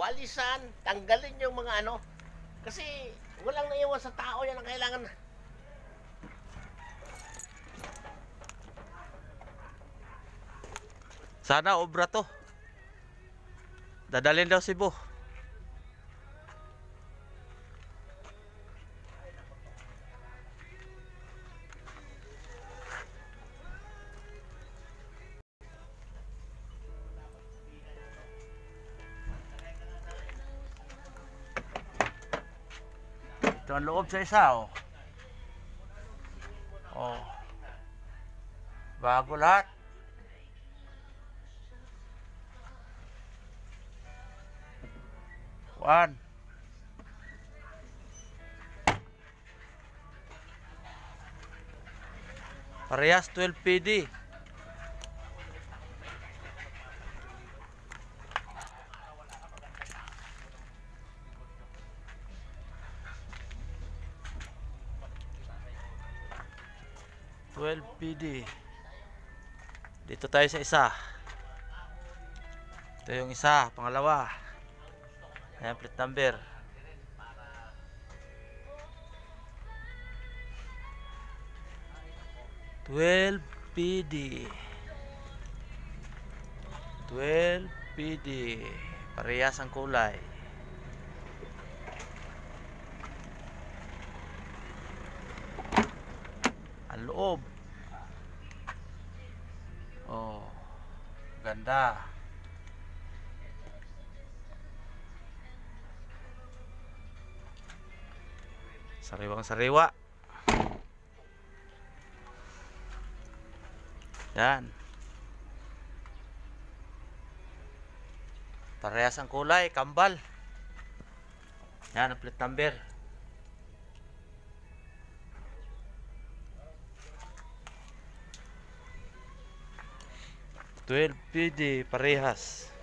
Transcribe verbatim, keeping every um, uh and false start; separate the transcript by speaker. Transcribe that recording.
Speaker 1: walisan, tanggalin yung mga ano. Kasi walang naiwan sa tao, yan ang kailangan.
Speaker 2: Sana obra to. Dadalhin daw Cebu. Ito ang loob sa isa, oh. Oh. Bago lahat. One. Parehas twelve P D. twelve P D. Dito tayo sa isa. Ito yung isa, pangalawa. Ayan, plate number. twelve P D. twelve P D. Parehas ang kulay. Ang loob. Oh, ganda. Sariwang sariwa. Yan. Parehas ang kulay, kambal. Yan ang plate number. twelve P D, parehas.